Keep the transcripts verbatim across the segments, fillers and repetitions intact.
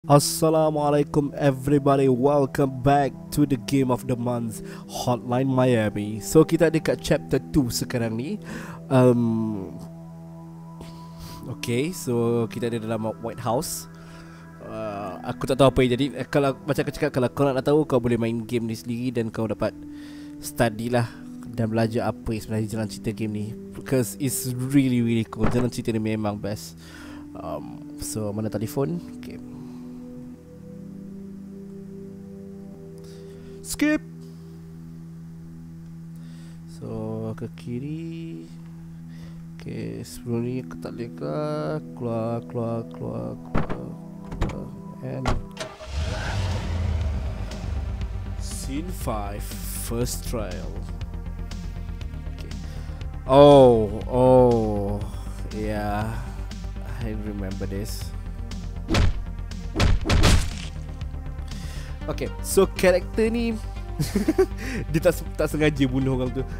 Assalamualaikum everybody, welcome back to the game of the month, Hotline Miami. So kita ada kat chapter two sekarang ni. um, Okay, so kita ada dalam White House. uh, Aku tak tahu apa yang jadi. Kalau macam aku cakap, kalau kau nak tahu, kau boleh main game ni sendiri dan kau dapat study lah dan belajar apa yang sebenarnya jalan cerita game ni, because it's really really cool. Jalan cerita ni memang best. um, So mana telefon? Okay, skip. So ke kiri. Okay, sebelum ni aku tak boleh ke. Keluar, keluar, keluar, keluar, keluar. And Scene five, first trial. Okay. Oh, oh yeah, I remember this. Okay, so karakter ni dia tak, tak sengaja bunuh orang tu.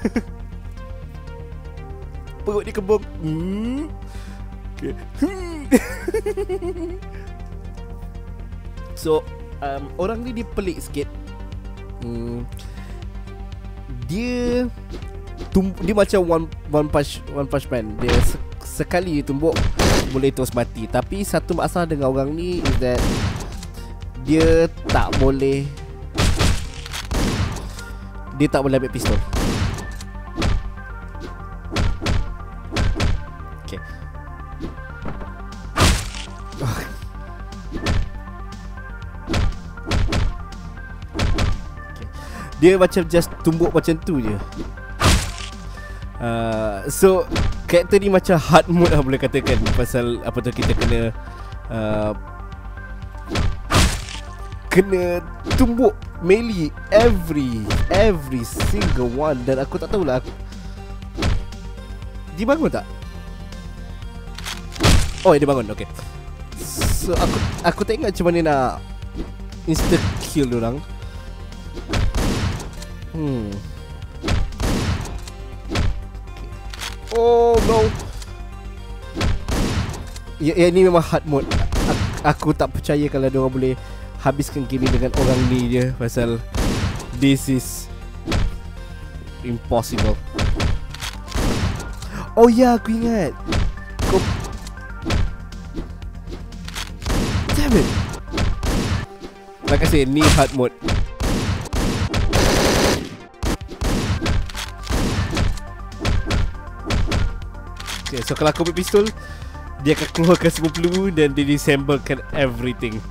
Perut dia kebong. hmm. Okay. So um, orang ni dia pelik sikit. hmm. Dia tum- Dia macam one, one punch One punch man. Dia se- sekali dia tumbuk boleh terus mati. Tapi satu masalah dengan orang ni is that dia tak boleh Dia tak boleh ambil pistol. Okay. Okay. Dia macam just tumbuk macam tu je. uh, So karakter ni macam hard mode lah boleh katakan. Pasal apa tu, kita kena uh, kena tumbuk melee every Every single one. Dan aku tak tahulah dia bangun tak? Oh, dia bangun, okay. So aku aku tak ingat macam mana nak insta kill diorang. Hmm okay. Oh no. Ya, ya ni memang hard mode. Aku, aku tak percaya kalau diorang boleh habiskan game ni dengan orang ni je. Pasal this is impossible. Oh ya, yeah, aku ingat. Kau damn it. Like I say, ni hard mode. Okay, so kalau aku ambil pistol, dia akan keluarkan semua peluru dan dia disamplekan everything.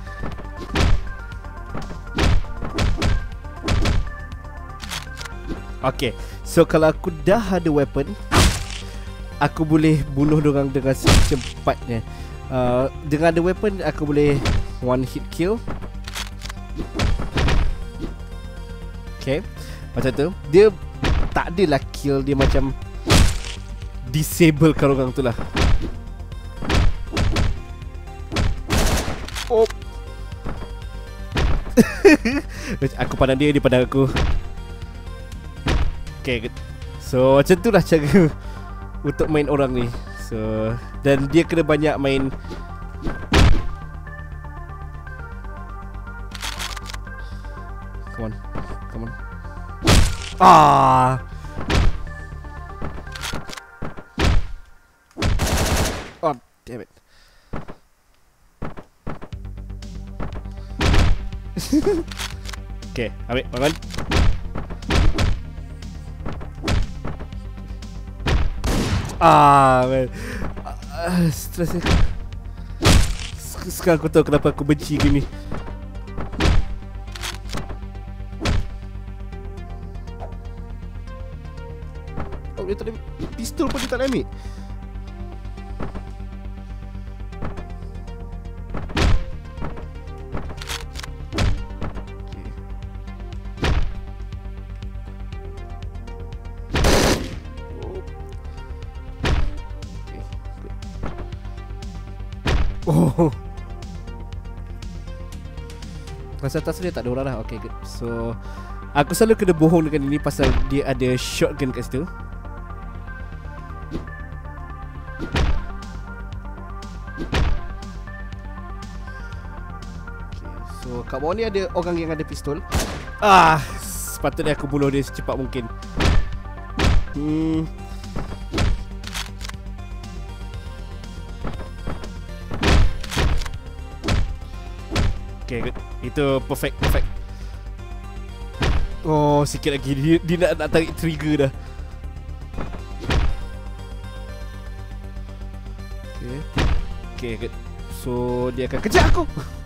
Okay, so kalau aku dah ada weapon, aku boleh bunuh dorang dengan secepatnya. uh, Dengan ada weapon, aku boleh one hit kill. Okay, macam tu. Dia tak adalah kill, dia macam disablekan orang tu lah. Oh. Aku pandang dia, dia pandang aku. Okay, so macam tu lah cara untuk main orang ni. So, dan dia kena banyak main. Come on, come on. Ah. Oh, damn it. Okay, ambil, bangun. Ah, man. Uh, stress aku. Sekarang aku tahu kenapa aku benci game ni. Oh, dia tak ada pistol pun, dia tak nak ambil. Oh, pasal atas dia tak ada orang lah. Okay, good. So aku selalu kena bohong dengan ini pasal dia ada shotgun kat situ. So kat bawah ni ada orang yang ada pistol. Ah, sepatutnya aku bunuh dia secepat mungkin. Hmm. Okay, good. Itu perfect, perfect. Oh, sikit lagi dia, dia nak, nak tarik trigger dah. Okay. Okay, good. So dia akan kejar aku.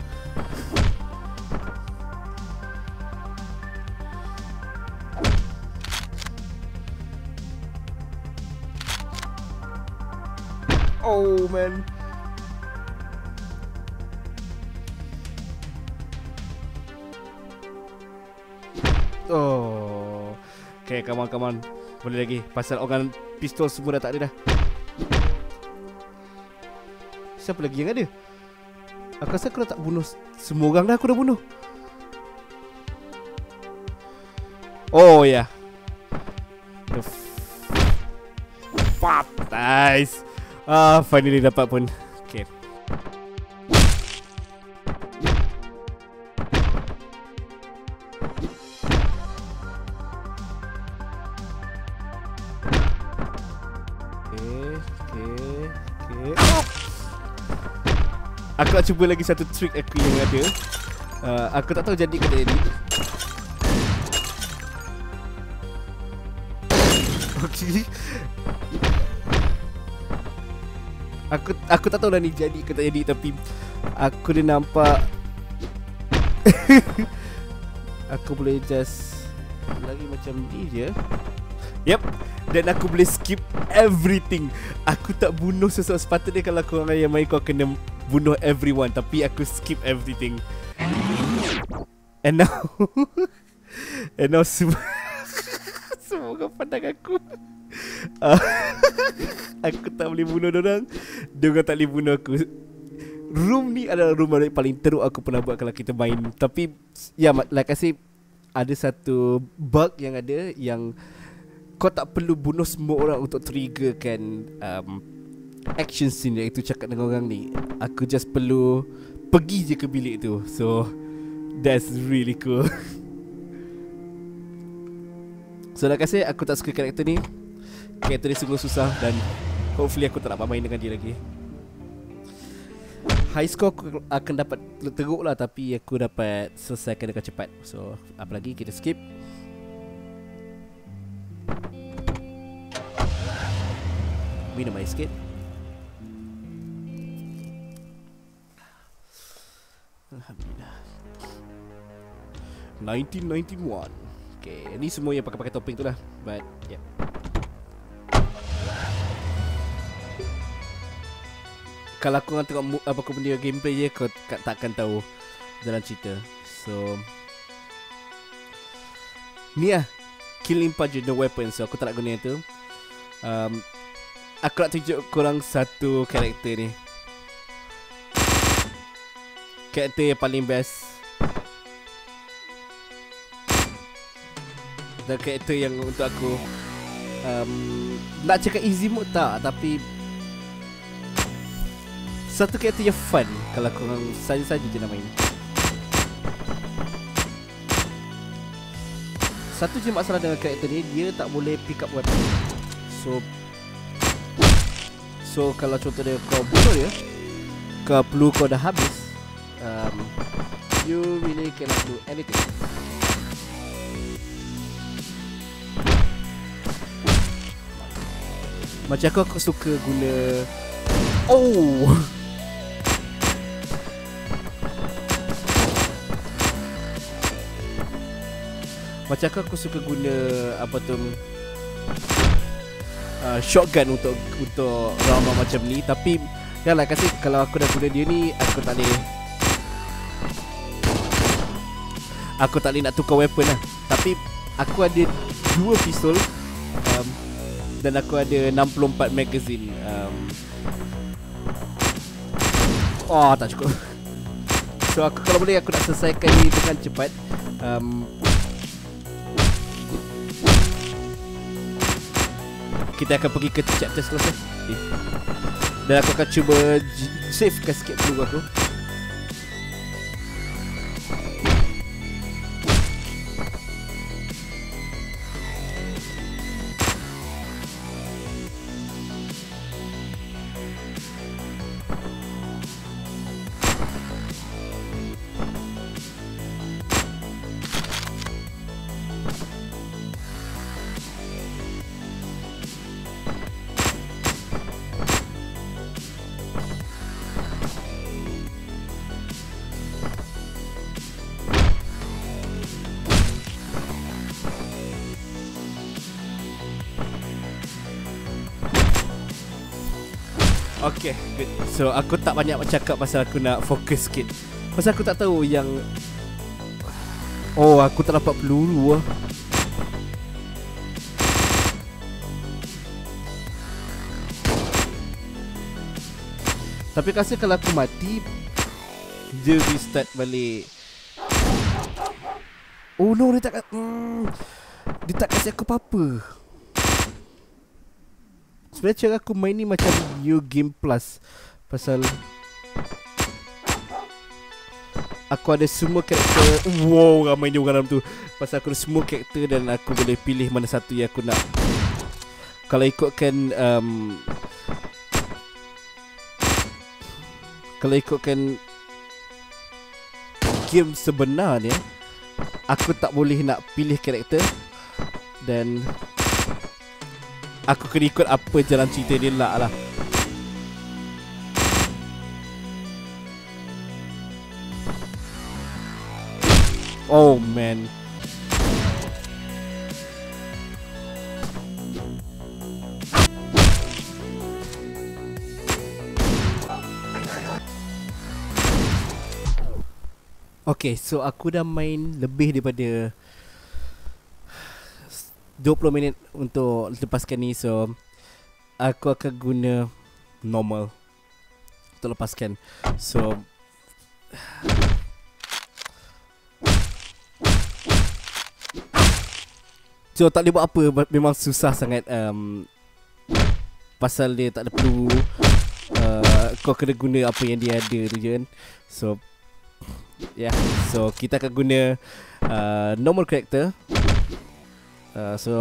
Oh man. Oh. Okay, come on, come on. Boleh lagi. Pasal orang pistol semua dah tak ada dah. Siapa lagi yang ada? Aku rasa aku dah tak bunuh semua orang dah, aku dah bunuh. Oh ya, yeah. Fuck, nice. Ah, finally dapat pun. Okay. Okay, okay, okay. Oh! Aku nak cuba lagi satu trick aku yang ada. uh, Aku tak tahu jadi ke tak jadi. Okay. Aku aku tak tahu dah ni jadi ke tak jadi. Tapi aku dah nampak. Aku boleh just lagi macam ni je. Yep. Dan aku boleh skip everything. Aku tak bunuh sesuatu. Sepatutnya kalau korang yang main kau kena bunuh everyone, tapi aku skip everything. And now And now semua semua orang pandang aku. uh, Aku tak boleh bunuh dorang, diorang tak boleh bunuh aku. Room ni adalah room yang paling teruk aku pernah buat kalau kita main. Tapi ya, yeah, like I say, ada satu bug yang ada, yang kau tak perlu bunuh semua orang untuk triggerkan um, action scene yang itu cakap dengan orang ni. Aku just perlu pergi je ke bilik tu. So that's really cool. So like I say, aku tak suka karakter ni. Karakter ni sungguh susah. Dan hopefully aku tak dapat main dengan dia lagi. High score aku akan dapat teruk lah, tapi aku dapat selesaikan dengan cepat. So apa lagi, kita skip. Minum air sikit. Alhamdulillah. nineteen ninety-one. Okay, ni semua yang pakai-pakai topeng tu lah. But yeah. Kalau korang tengok apa kau punya gameplay je, kau takkan tahu dalam cerita. So ni lah, kill limpah je, no weapon. So aku tak nak guna itu. um, Aku nak tunjuk korang satu karakter ni. Karakter yang paling best. Dan karakter yang untuk aku um, nak cakap easy mode tak, tapi satu karakter yang fun kalau korang saja-saja je nak main. Satu je masalah dengan karakter ni, dia tak boleh pick up weapon. So So kalau contohnya kau bunuh dia, kau perlu kau dah habis, um, you really cannot do anything. Macam aku, aku suka guna. Oh, macam aku, aku suka guna apa tu, uh, shotgun untuk untuk round macam ni. Tapi ya lah, kasi kalau aku dah guna dia ni, aku tak boleh Aku tak boleh nak tukar weapon lah. Tapi aku ada dua pistol, um, dan aku ada enam puluh empat magazine. um, Oh, tak cukup. So aku kalau boleh, aku nak selesaikan ni dengan cepat. um, Kita akan pergi ke chapter seterusnya. Okay. Dan aku akan cuba savekan sikit peluru aku. Okay, good. So aku tak banyak cakap pasal aku nak fokus sikit. Pasal aku tak tahu yang oh, aku tak dapat peluru lah. Tapi rasa kalau aku mati, dia restart balik. Oh no, dia tak mm, dia tak kasi aku apa-apa. Sebenarnya cara aku main ni macam New Game Plus. Pasal aku ada semua karakter. Wow, ramainya orang dalam tu. Pasal aku ada semua karakter dan aku boleh pilih mana satu yang aku nak. Kalau ikutkan um, Kalau ikutkan game sebenarnya, aku tak boleh nak pilih karakter. Dan aku kena ikut apa jalan cerita dia lah lah. Oh man. Okay, so aku dah main lebih daripada dua puluh minit untuk lepaskan ni. So aku akan guna normal untuk lepaskan. So So tak boleh buat apa. Memang susah sangat um, pasal dia tak ada perlu uh, kau kena guna apa yang dia ada tu je kan. So yeah, so kita akan guna uh, normal character. uh, So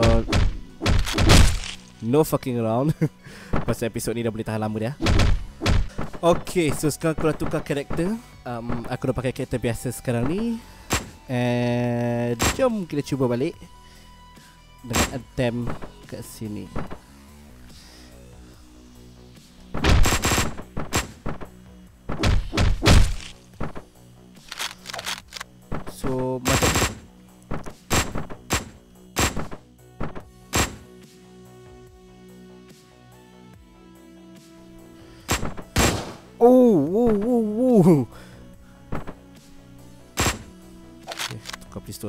no fucking around. Pasal episod ni dah boleh tahan lama dah. Okay, so sekarang aku dah tukar karakter. um, Aku dah pakai karakter biasa sekarang ni. And jom kita cuba balik dengan attempt kat sini. So macam oh, oh, oh, oh. Okay, tukar pistol.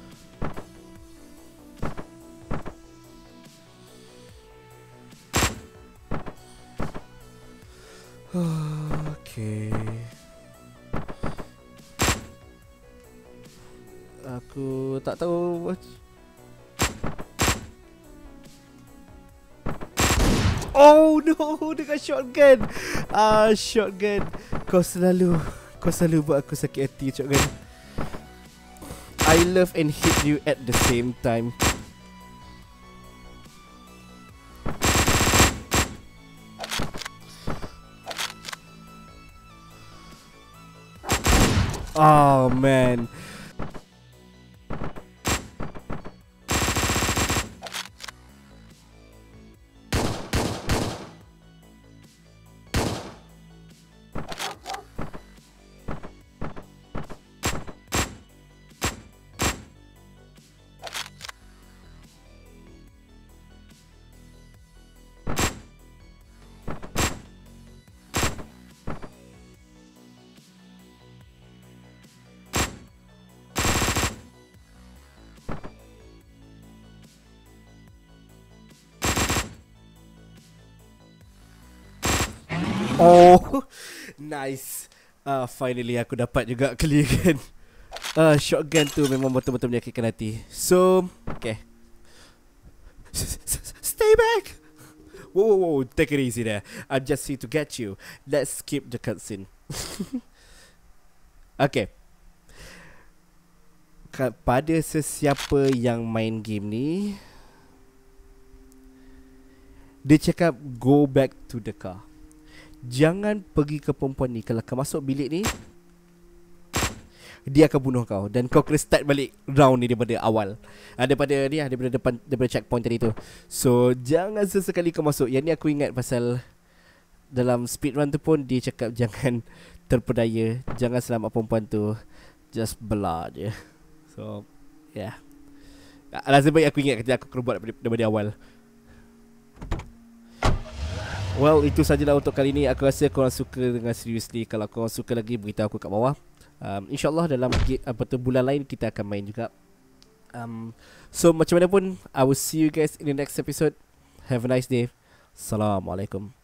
Okay. Aku tak tahu. Oh no, dengan shotgun. Ah, shotgun. Kau selalu Kau selalu buat aku sakit hati, shotgun. I love and hate you at the same time. Oh man. Oh, nice. Ah, uh, finally aku dapat juga clear kan. Ah, uh, shotgun tu memang betul-betul menyakitkan hati. So, okay. Stay back. Whoa, whoa, whoa, take it easy there. I'm just here to get you. Let's skip the cutscene. Okay. Pada sesiapa yang main game ni, dia cakap go back to the car. Jangan pergi ke perempuan ni. Kalau kau masuk bilik ni, dia akan bunuh kau. Dan kau kena start balik round ni daripada awal. ha, Daripada ni lah, daripada depan, daripada checkpoint tadi tu. So jangan sesekali kau masuk. Yang ni aku ingat pasal dalam speedrun tu pun dia cakap jangan terpedaya, jangan selamat perempuan tu, just belah je. So yeah, lazim baik aku ingat kerja aku kena buat daripada, daripada awal. Well, itu sajalah untuk kali ini. Aku rasa korang suka dengan seriously. Kalau korang suka lagi, beritahu aku kat bawah. um, InsyaAllah dalam apa tu bulan lain kita akan main juga. um, So macam mana pun, I will see you guys in the next episode. Have a nice day. Assalamualaikum.